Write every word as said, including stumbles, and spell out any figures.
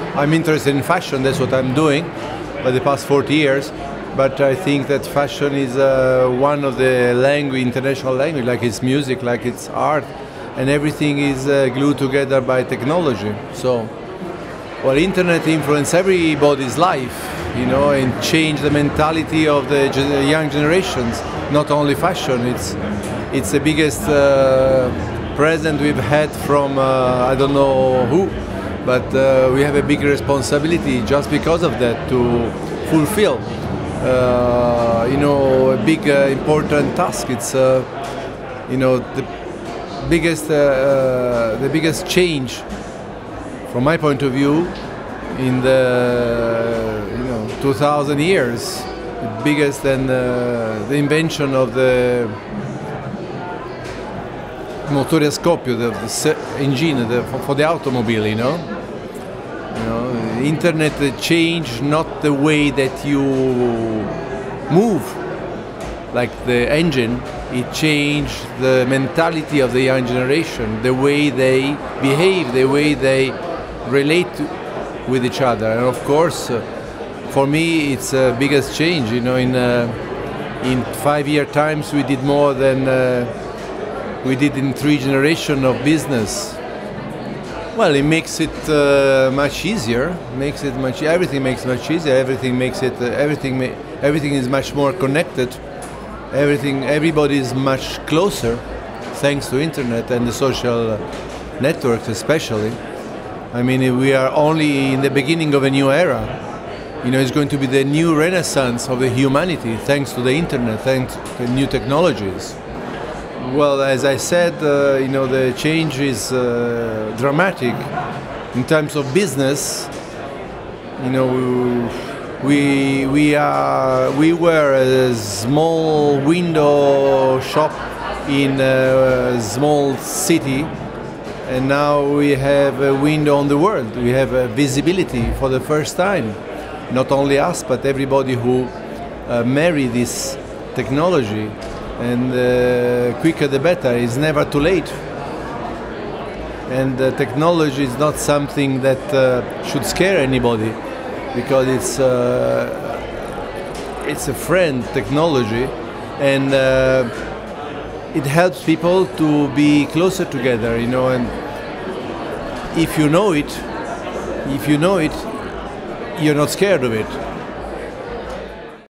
I'm interested in fashion, that's what I'm doing for the past forty years. But I think that fashion is uh, one of the language, international language, like it's music, like it's art, and everything is uh, glued together by technology. So, well, internet influences everybody's life, you know, and change the mentality of the gen young generations. Not only fashion, it's it's the biggest uh, present we've had from uh, I don't know who, but uh, we have a big responsibility just because of that to fulfill. Uh, you know, a big uh, important task. It's uh, you know the biggest uh, uh, the biggest change from my point of view in the you know two thousand years. The biggest than uh, the invention of the motore a scoppio, the, the engine the, for, for the automobile. You know. You know, internet changed not the way that you move, like the engine, it changed the mentality of the young generation, the way they behave, the way they relate with each other. And of course, uh, for me, it's the biggest change. You know, in uh, in five-year times, we did more than uh, we did in three generations of business. Well, it makes it uh, much easier. Makes it much. Everything makes it much easier. Everything makes it. Uh, everything. Ma everything is much more connected. Everything. Everybody is much closer, thanks to internet and the social networks, especially. I mean, we are only in the beginning of a new era. You know, it's going to be the new renaissance of the humanity, thanks to the internet, thanks to new technologies. Well, as I said, uh, you know, the change is uh, dramatic in terms of business. You know, we we are we were a small window shop in a small city, and now we have a window on the world. We have a visibility for the first time. Not only us, but everybody who uh, marry this technology. And uh, quicker the better. It's never too late. And uh, technology is not something that uh, should scare anybody, because it's uh, it's a friend, technology, and uh, it helps people to be closer together. You know, and if you know it, if you know it, you're not scared of it.